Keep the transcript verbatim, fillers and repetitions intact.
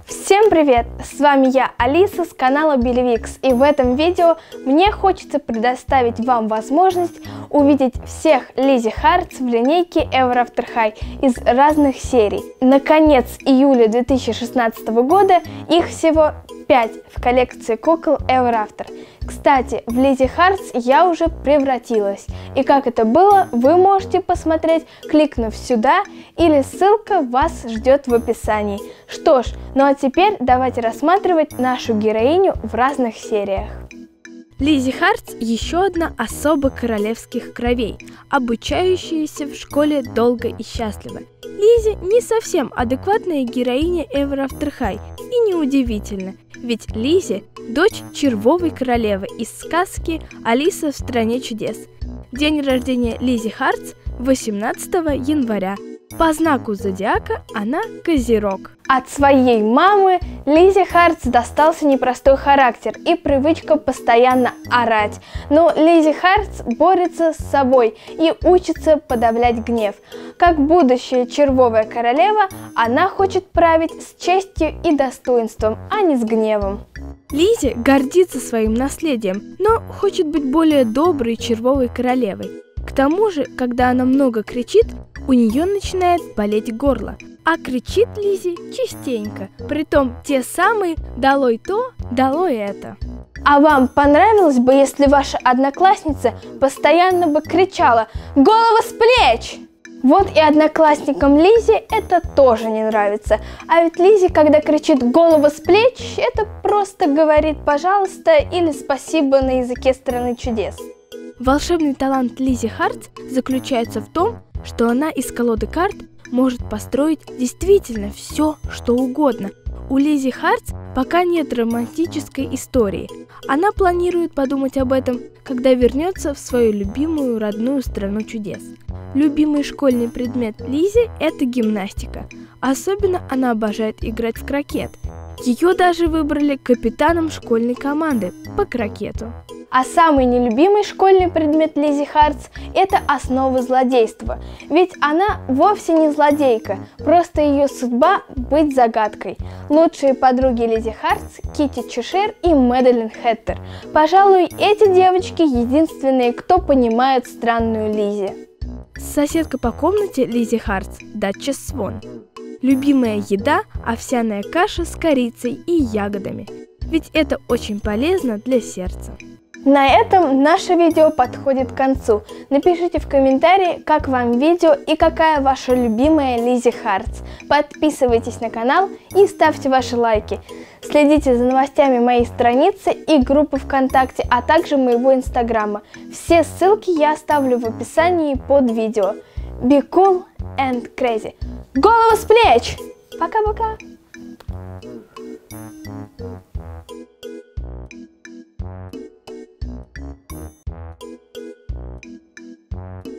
Всем привет! С вами я, Алиса, с канала Белевикс, и в этом видео мне хочется предоставить вам возможность увидеть всех Лиззи Хартс в линейке Ever After High из разных серий. На конец июля две тысячи шестнадцатого года их всего пять в коллекции кукол Ever After. Кстати, в Лиззи Хартс я уже превратилась, и как это было, вы можете посмотреть, кликнув сюда, или ссылка вас ждет в описании. Что ж, ну а теперь давайте рассматривать нашу героиню в разных сериях. Лиззи Хартс – еще одна особа королевских кровей, обучающаяся в школе долго и счастливо. Лиззи не совсем адекватная героиня Ever After High, и неудивительно, ведь Лиззи – дочь червовой королевы из сказки «Алиса в стране чудес». День рождения Лиззи Хартс – восемнадцатого января. По знаку зодиака она Козерог. От своей мамы Лиззи Хартс достался непростой характер и привычка постоянно орать. Но Лиззи Хартс борется с собой и учится подавлять гнев. Как будущая червовая королева, она хочет править с честью и достоинством, а не с гневом. Лиззи гордится своим наследием, но хочет быть более доброй червовой королевой. К тому же, когда она много кричит, у нее начинает болеть горло. А кричит Лиззи частенько, притом те самые «долой то, долой это». А вам понравилось бы, если ваша одноклассница постоянно бы кричала «Голову с плеч!»? Вот и одноклассникам Лиззи это тоже не нравится. А ведь Лиззи, когда кричит «голову с плеч», это просто говорит «пожалуйста» или «спасибо» на языке страны чудес. Волшебный талант Лиззи Хартс заключается в том, что она из колоды карт может построить действительно все, что угодно. У Лиззи Хартс пока нет романтической истории. Она планирует подумать об этом, когда вернется в свою любимую родную страну чудес. Любимый школьный предмет Лиззи – это гимнастика. Особенно она обожает играть в крокет. Ее даже выбрали капитаном школьной команды по крокету. А самый нелюбимый школьный предмет Лиззи Хартс – это основы злодейства. Ведь она вовсе не злодейка, просто ее судьба – быть загадкой. Лучшие подруги Лиззи Хартс – Китти Чешир и Мэдалин Хэттер. Пожалуй, эти девочки единственные, кто понимают странную Лиззи. Соседка по комнате Лиззи Хартс – Датчес Свон. Любимая еда – овсяная каша с корицей и ягодами. Ведь это очень полезно для сердца. На этом наше видео подходит к концу. Напишите в комментарии, как вам видео и какая ваша любимая Лиззи Хартс. Подписывайтесь на канал и ставьте ваши лайки. Следите за новостями моей страницы и группы ВКонтакте, а также моего инстаграма. Все ссылки я оставлю в описании под видео. Be cool and crazy. Голову с плеч! Пока-пока! Thank you.